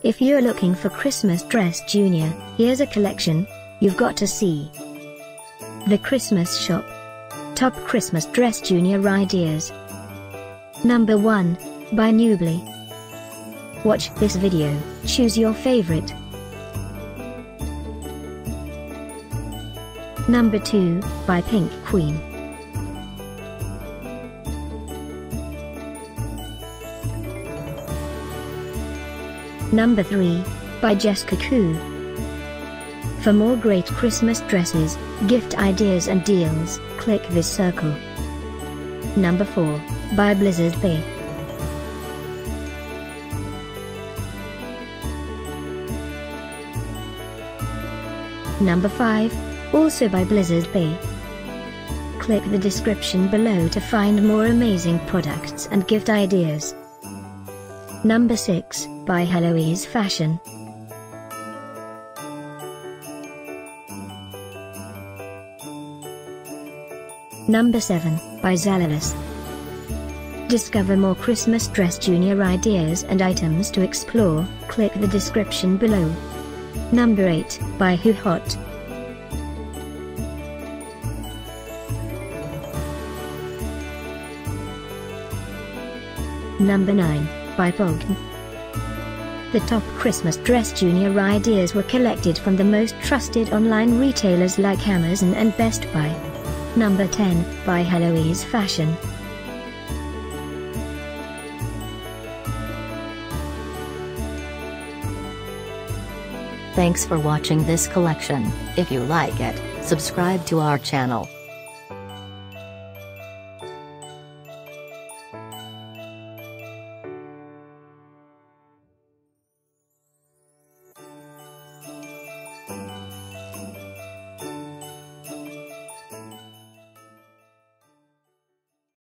If you're looking for Christmas dress junior, here's a collection you've got to see. The Christmas Shop. Top Christmas dress junior ideas. Number 1, by Nubly. Watch this video, choose your favorite. Number 2, by Pink Queen. Number 3, by Jessica Koo. For more great Christmas dresses, gift ideas and deals, click this circle. Number 4, by Blizzard Bay. Number 5, also by Blizzard Bay. Click the description below to find more amazing products and gift ideas. Number 6, by Heloise Fashion. Number 7, by Zalalis. Discover more Christmas dress junior ideas and items to explore, click the description below. Number 8, by Who Hot. Number 9, by Bogdan. The top Christmas dress junior ideas were collected from the most trusted online retailers like Amazon and Best Buy. Number 10, by Heloise Fashion. Thanks for watching this collection. If you like it, subscribe to our channel.